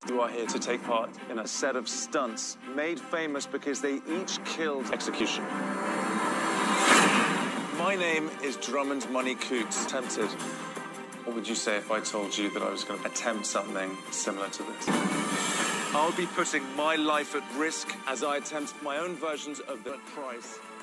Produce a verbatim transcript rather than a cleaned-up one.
You are here to take part in a set of stunts made famous because they each killed execution. My name is DrummondMoney-Coutts. Tempted. What would you say if I told you that I was going to attempt something similar to this? I'll be putting my life at risk as I attempt my own versions of the price.